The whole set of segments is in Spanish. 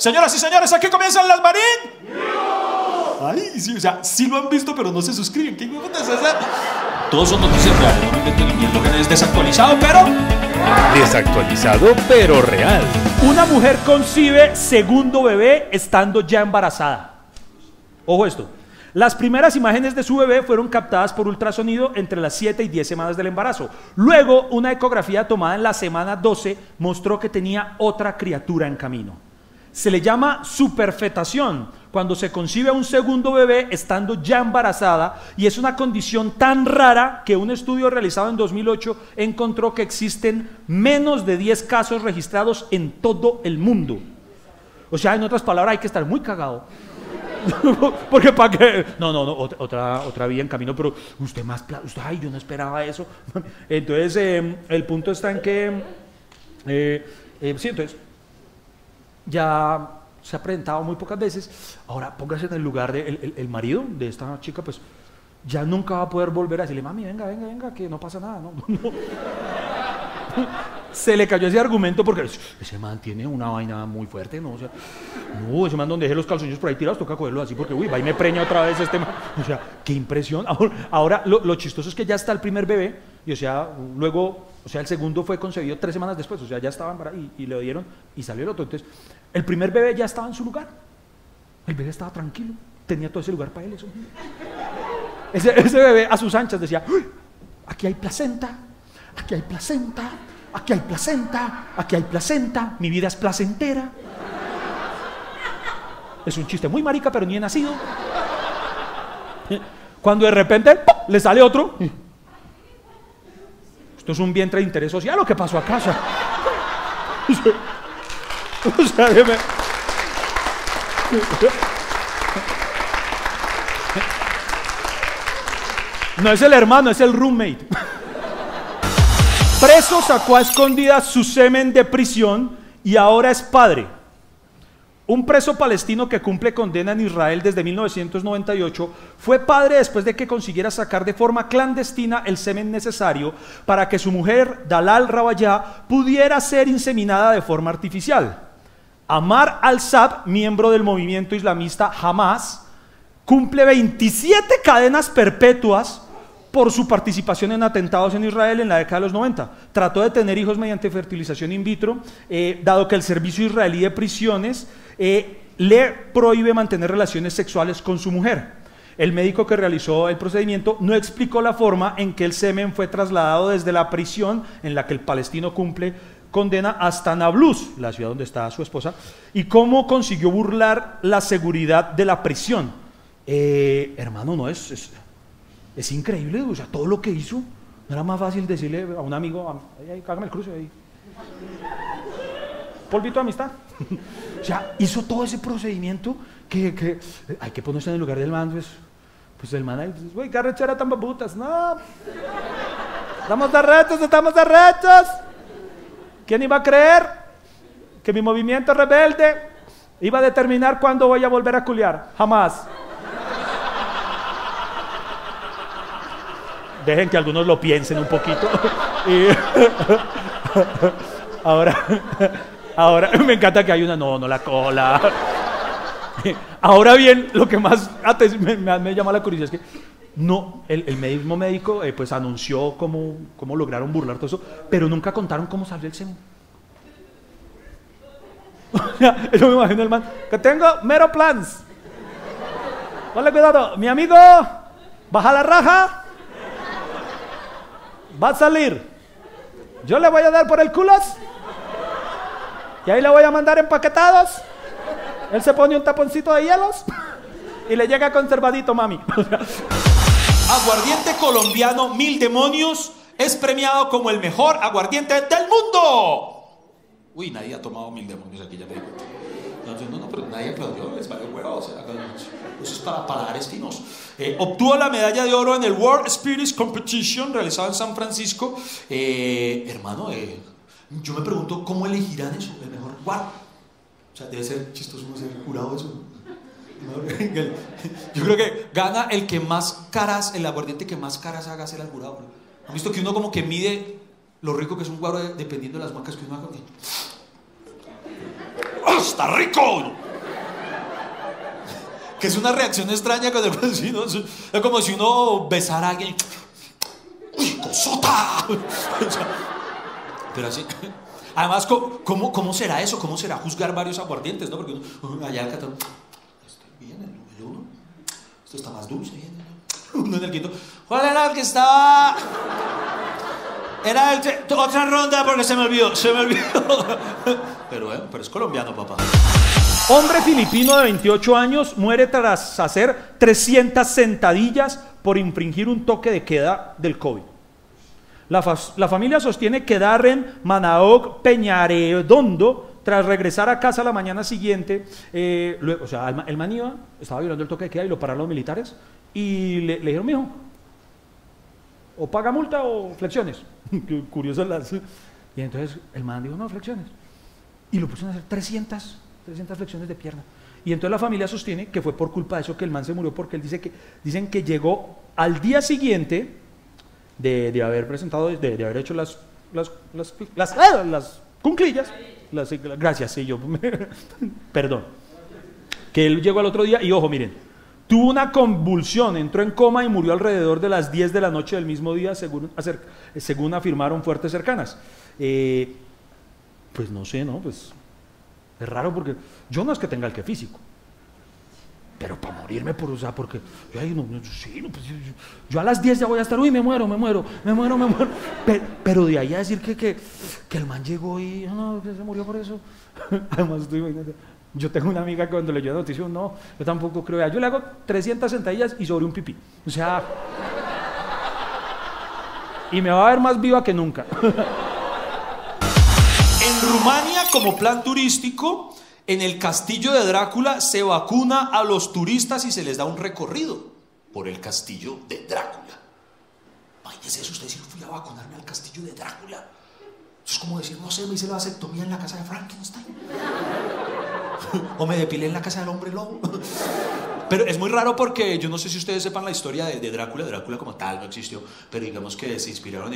Señoras y señores, aquí comienzan las Marín. Ay, sí, o sea, sí lo han visto, pero no se suscriben. ¿Qué hijo de puta? Todos son noticias reales, no me invento ni mierda, lo que es desactualizado, pero... Desactualizado, pero real. Una mujer concibe segundo bebé estando ya embarazada. Ojo esto. Las primeras imágenes de su bebé fueron captadas por ultrasonido entre las 7 y 10 semanas del embarazo. Luego, una ecografía tomada en la semana 12 mostró que tenía otra criatura en camino. Se le llama superfetación, cuando se concibe a un segundo bebé estando ya embarazada, y es una condición tan rara que un estudio realizado en 2008 encontró que existen menos de 10 casos registrados en todo el mundo. O sea, en otras palabras, hay que estar muy cagado. Porque para qué, no, otra vía en camino, pero usted más, ay, yo no esperaba eso. Entonces, el punto está en que, sí, entonces, ya se ha presentado muy pocas veces. Ahora póngase en el lugar de el marido de esta chica, pues ya nunca va a poder volver a decirle, mami, venga, que no pasa nada, no. Se le cayó ese argumento porque ese man tiene una vaina muy fuerte, ¿no? O sea, no, ese man donde deje los calzones por ahí tirados toca cogerlo así porque, uy, va y me preña otra vez este man. O sea, qué impresión. Ahora lo chistoso es que ya está el primer bebé y, o sea, luego, o sea, el segundo fue concebido 3 semanas después, o sea, ya estaba embarazada y le dieron y salió el otro. Entonces, el primer bebé ya estaba en su lugar. El bebé estaba tranquilo, tenía todo ese lugar para él. Eso. Ese bebé a sus anchas decía, uy, aquí hay placenta, aquí hay placenta. Aquí hay placenta, aquí hay placenta, mi vida es placentera. Es un chiste muy marica, pero ni he nacido. Cuando de repente ¡pum!, le sale otro. Esto es un vientre de interés social, ¿o qué pasó acá? O sea, no es el hermano, es el roommate. Preso sacó a escondidas su semen de prisión y ahora es padre. Un preso palestino que cumple condena en Israel desde 1998 fue padre después de que consiguiera sacar de forma clandestina el semen necesario para que su mujer, Dalal Rawaya, pudiera ser inseminada de forma artificial. Amar al-Sab, miembro del movimiento islamista Hamas, cumple 27 cadenas perpetuas por su participación en atentados en Israel en la década de los 90. Trató de tener hijos mediante fertilización in vitro, dado que el servicio israelí de prisiones le prohíbe mantener relaciones sexuales con su mujer. El médico que realizó el procedimiento no explicó la forma en que el semen fue trasladado desde la prisión en la que el palestino cumple condena hasta Nablus, la ciudad donde está su esposa, y cómo consiguió burlar la seguridad de la prisión. Hermano, no es increíble, o sea, todo lo que hizo. No era más fácil decirle a un amigo, cágame el cruce ahí. Polvito de amistad. O sea, hizo todo ese procedimiento que hay que ponerse en el lugar del man, pues el man ahí, güey, qué arrechera tan babutas. No, estamos de retos. ¿Quién iba a creer que mi movimiento rebelde iba a determinar cuándo voy a volver a culiar? Jamás. Dejen que algunos lo piensen un poquito. Y ahora me encanta que hay una, no la cola. Ahora bien, lo que más me llama la curiosidad es que no, el mismo médico pues anunció cómo lograron burlar todo eso, pero nunca contaron cómo salió el semen. Yo me imagino el man, que tengo mero plans. Ponle cuidado, mi amigo, baja la raja. Va a salir. Yo le voy a dar por el culos. Y ahí le voy a mandar empaquetados. Él se pone un taponcito de hielos y le llega conservadito, mami. Aguardiente colombiano Mil Demonios es premiado como el mejor aguardiente del mundo. Uy, nadie ha tomado Mil Demonios aquí, ya me di cuenta. No, pero nadie aplaudió, les valió huevo. O sea, eso es para paladares finos. Obtuvo la medalla de oro en el World Spirits Competition realizado en San Francisco. Hermano, yo me pregunto cómo elegirán eso, el mejor guaro. O sea, debe ser chistoso no ser jurado eso. Yo creo que gana el que más caras, el aguardiente que más caras haga hacer al jurado. ¿Han visto que uno como que mide lo rico que es un guaro dependiendo de las marcas que uno haga? está rico! Que es una reacción extraña cuando es como si uno besara a alguien. ¡Uy, cosota! Pero así. Además, ¿cómo será eso? ¿Cómo será juzgar varios aguardientes? ¿No? Porque uno, allá en Cataluña, está bien, el uno. Esto está más dulce. Uno en el quinto. ¿Cuál era el que estaba? Era otra ronda porque se me olvidó. Pero es colombiano, papá. Hombre filipino de 28 años muere tras hacer 300 sentadillas por infringir un toque de queda del COVID. La familia sostiene que Darren Manaog Peñaredondo, tras regresar a casa la mañana siguiente, luego, o sea, el man estaba violando el toque de queda y lo pararon los militares y le dijeron, mijo, o paga multa o flexiones. Curiosas las... Y entonces el man dijo, no, flexiones. Y lo pusieron a hacer 300 flexiones de pierna. Y entonces la familia sostiene que fue por culpa de eso que el man se murió, porque él dicen que llegó al día siguiente de haber presentado, de haber hecho las cunclillas, gracias, sí, yo, perdón, que él llegó al otro día y ojo, miren, tuvo una convulsión, entró en coma y murió alrededor de las 10 de la noche del mismo día, según afirmaron fuentes cercanas. Pues no sé, ¿no? Pues es raro porque yo no es que tenga el que físico, pero para morirme por usar, porque yo a las 10 ya voy a estar, uy, me muero. Pero de ahí a decir que el man llegó y no, que se murió por eso. Además, yo tengo una amiga que cuando leyó la noticia, no, yo tampoco creo, yo le hago 300 sentadillas y sobre un pipí. O sea, y me va a ver más viva que nunca. En Rumania, como plan turístico, en el castillo de Drácula se vacuna a los turistas y se les da un recorrido por el castillo de Drácula. Imagínense eso, ustedes decir, fui a vacunarme al castillo de Drácula. Eso es como decir, no sé, me hice la vasectomía en la casa de Frankenstein. O me depilé en la casa del hombre lobo. Pero es muy raro porque yo no sé si ustedes sepan la historia de Drácula. Drácula como tal no existió, pero digamos que se inspiraron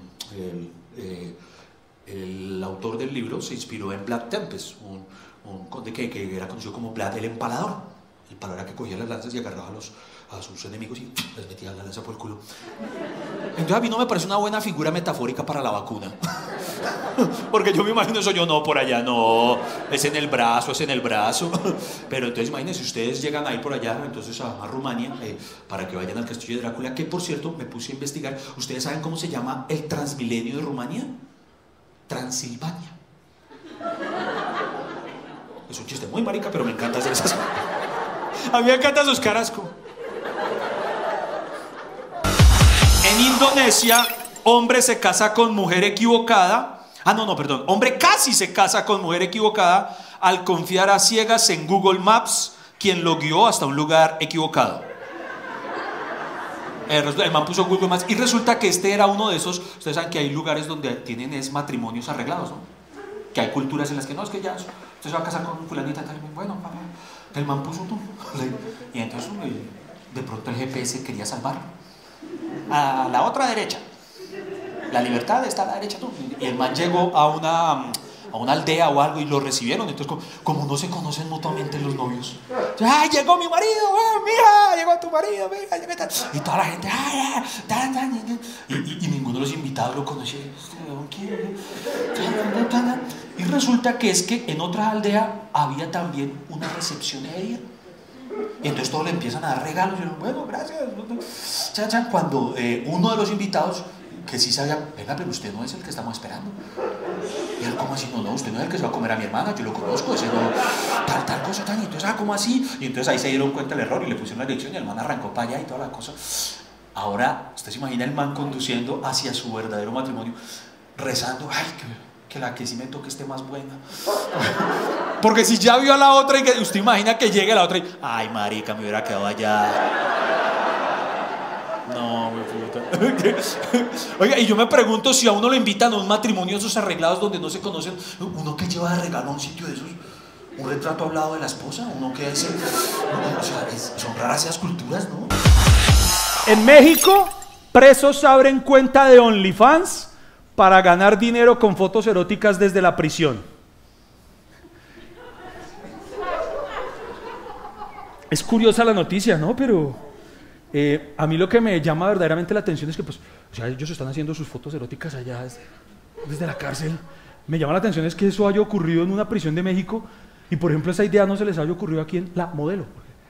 el autor del libro se inspiró en Vlad Tepes, un conde que era conocido como Vlad el Empalador. El empalador era que cogía las lanzas y agarraba a sus enemigos y les metía la lanza por el culo. Entonces a mí no me parece una buena figura metafórica para la vacuna. Porque yo me imagino eso, yo no, por allá no, es en el brazo. Pero entonces imagínense, ustedes llegan a ir por allá, entonces a Rumania, para que vayan al castillo de Drácula, que por cierto me puse a investigar. ¿Ustedes saben cómo se llama el Transmilenio de Rumania? Transilvania. Es un chiste muy marica, pero me encanta hacer esas. A mí me encantan sus caras. En Indonesia, hombre se casa con mujer equivocada. Hombre casi se casa con mujer equivocada al confiar a ciegas en Google Maps, quien lo guió hasta un lugar equivocado. El man puso Google Maps y resulta que este era uno de esos. Ustedes saben que hay lugares donde tienen matrimonios arreglados, ¿no? Que hay culturas en las que no, es que ya usted se va a casar con fulanita tal. Bueno, el man puso tú. Y entonces de pronto el GPS quería salvar a la otra derecha. La libertad está a la derecha tú. Y el man llegó a una aldea o algo y lo recibieron. Entonces, como no se conocen mutuamente los novios, ¡ay, llegó mi marido! ¡Mira! ¡Llegó tu marido! ¡Venga! Y toda la gente, ¡ay! Y ninguno de los invitados lo conocía. Y resulta que es que en otra aldea había también una recepción de ella. Y entonces todos le empiezan a dar regalos. Y bueno, gracias. Cuando uno de los invitados, que sí sabía, venga, pero usted no es el que estamos esperando. Y él, ¿cómo así? No, usted no es el que se va a comer a mi hermana, yo lo conozco, ese no, tal cosa, tal. Y entonces, ¿cómo así? Y entonces ahí se dieron cuenta del error y le pusieron la dirección y el man arrancó para allá y toda la cosa. Ahora, usted se imagina el man conduciendo hacia su verdadero matrimonio, rezando, ay, que la que sí me toque esté más buena. Porque si ya vio a la otra y que usted imagina que llegue la otra y, ay, marica, me hubiera quedado allá. No, me puta. Oiga, y yo me pregunto si a uno lo invitan a un matrimonio esos arreglados donde no se conocen, uno que lleva de regalo a un sitio de esos, un retrato hablado de la esposa, uno que hace, o sea, son raras esas culturas, ¿no? En México, presos abren cuenta de OnlyFans para ganar dinero con fotos eróticas desde la prisión. Es curiosa la noticia, ¿no? Pero a mí lo que me llama verdaderamente la atención es que, pues, o sea, ellos están haciendo sus fotos eróticas allá desde la cárcel. Me llama la atención es que eso haya ocurrido en una prisión de México y, por ejemplo, esa idea no se les haya ocurrido aquí en La Modelo.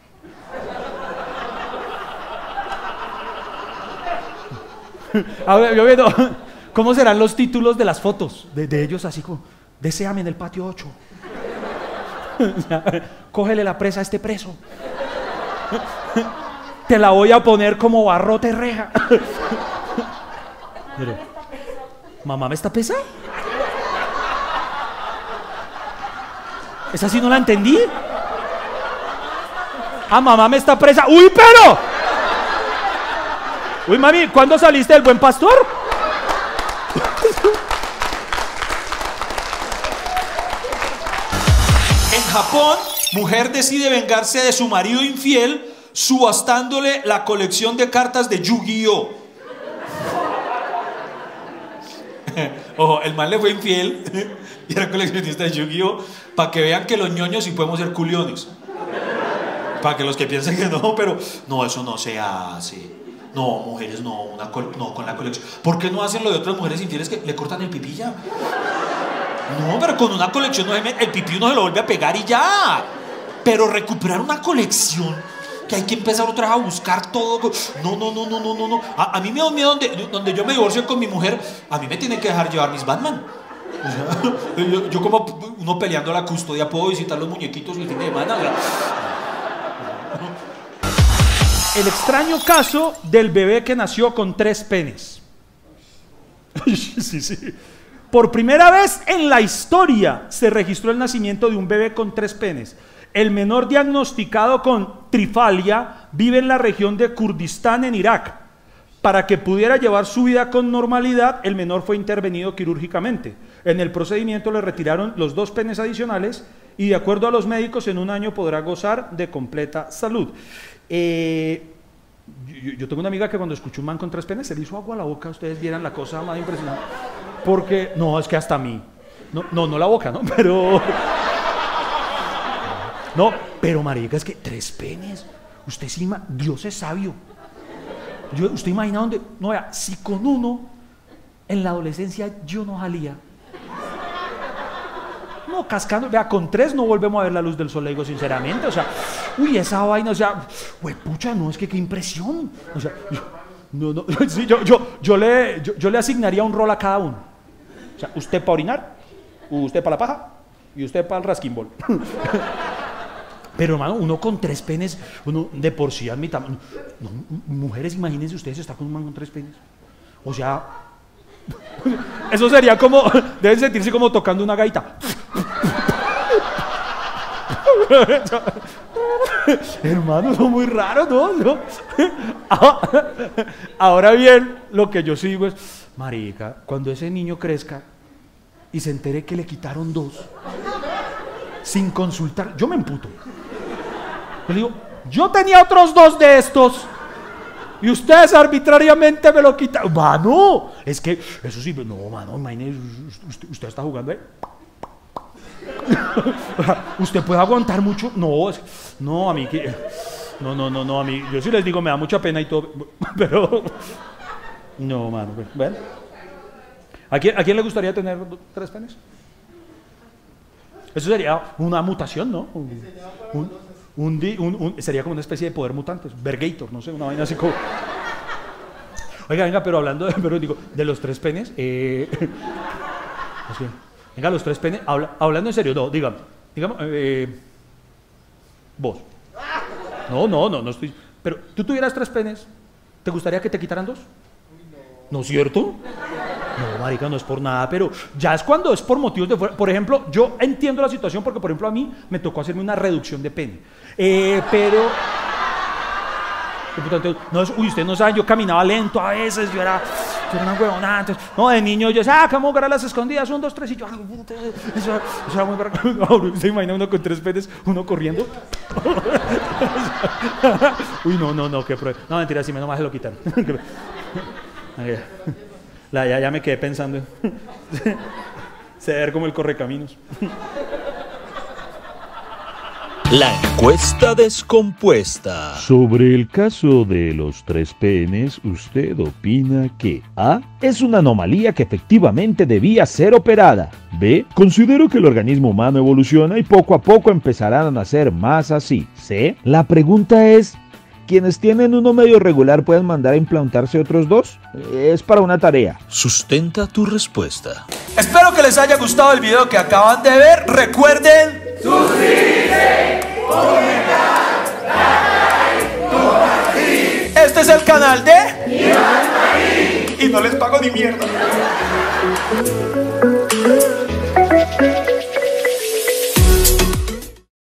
A ver, yo viendo cómo serán los títulos de las fotos de ellos, así como, deséame en el patio 8. Cógele la presa a este preso. Te la voy a poner como barrote reja. Pero, ¿mamá me está pesa? ¿Esa sí no la entendí? Ah, mamá me está presa. ¡Uy, pero! Uy, mami, ¿cuándo saliste del Buen Pastor? En Japón, mujer decide vengarse de su marido infiel subastándole la colección de cartas de Yu-Gi-Oh. Ojo, el man le fue infiel y era coleccionista de Yu-Gi-Oh, para que vean que los ñoños sí podemos ser culiones. Para que los que piensen que no, pero no, eso no se hace. No, mujeres, no, no con la colección. ¿Por qué no hacen lo de otras mujeres infieles que le cortan el pipí ya? No, pero con una colección no el pipí uno se lo vuelve a pegar y ya. Pero recuperar una colección que hay que empezar otra vez a buscar todo. No. A mí me da miedo donde yo me divorcio con mi mujer, a mí me tienen que dejar llevar mis Batman. O sea, yo como uno peleando la custodia puedo visitar los muñequitos el fin de semana. O sea. El extraño caso del bebé que nació con 3 penes. Sí. Por primera vez en la historia se registró el nacimiento de un bebé con 3 penes. El menor diagnosticado con trifalia vive en la región de Kurdistán en Irak. Para que pudiera llevar su vida con normalidad, el menor fue intervenido quirúrgicamente. En el procedimiento le retiraron los 2 penes adicionales y, de acuerdo a los médicos, en un año podrá gozar de completa salud. Yo tengo una amiga que cuando escuchó un man con 3 penes se le hizo agua a la boca. Ustedes vieran la cosa más impresionante. Porque, no, es que hasta a mí. No la boca, ¿no? Pero... No, pero marica, es que 3 penes. Usted sí, Dios es sabio. Usted imagina dónde. No, vea, si con uno en la adolescencia yo no salía. No, cascando, vea, con 3 no volvemos a ver la luz del sol, le digo sinceramente. O sea, uy, esa vaina, o sea, güey, pucha, no, es que qué impresión. O sea, sí, yo le asignaría un rol a cada uno. O sea, usted para orinar, usted para la paja y usted para el rasquimbol. Pero hermano, uno con 3 penes, uno de por sí admita, no, mujeres, imagínense ustedes estar con un man con 3 penes. O sea, eso sería como, deben sentirse como tocando una gaita. Hermano, son muy raros, ¿no? Ahora bien, lo que yo sigo es, marica, cuando ese niño crezca y se entere que le quitaron 2 sin consultar, yo me emputo. Yo le digo, yo tenía otros 2 de estos y ustedes arbitrariamente me lo quitaron. Mano, es que eso sí, no, mano, imagínese, usted está jugando ahí. ¿Usted puede aguantar mucho? No, a mí que... No, a mí, yo sí les digo, me da mucha pena y todo, pero... No, mano, ¿ven? ¿A quién le gustaría tener 3 penes? Eso sería una mutación, ¿no? Sería como una especie de poder mutante, Vergator, no sé, una vaina así como... Oiga, venga, pero hablando de los 3 penes, venga, los 3 penes, hablando en serio, no, dígame, vos. No estoy... Pero, ¿tú tuvieras 3 penes? ¿Te gustaría que te quitaran 2? ¿No es cierto? No, marica, no es por nada, pero ya es cuando es por motivos de fuera. Por ejemplo, yo entiendo la situación porque, por ejemplo, a mí me tocó hacerme una reducción de pene. Pero... No, uy, ustedes no saben, yo caminaba lento a veces, yo era una huevonada. Entonces, no, de niño yo decía, ¿cómo jugar a las escondidas? 1, 2, 3 y yo... Eso era muy barato. ¿Se imagina uno con 3 penes, uno corriendo? Uy, no, qué prueba. No, mentira, si menos mal se lo quitan. Ya me quedé pensando. Se ver como el correcaminos. La encuesta descompuesta. Sobre el caso de los 3 penes, ¿usted opina que A. es una anomalía que efectivamente debía ser operada? B. considero que el organismo humano evoluciona y poco a poco empezarán a nacer más así. C. la pregunta es, ¿quienes tienen uno medio regular pueden mandar a implantarse otros 2? Es para una tarea. Sustenta tu respuesta. Espero que les haya gustado el video que acaban de ver. Recuerden suscribirse, comentar, dar like, compartir. Este es el canal de Iván Marín y no les pago ni mierda.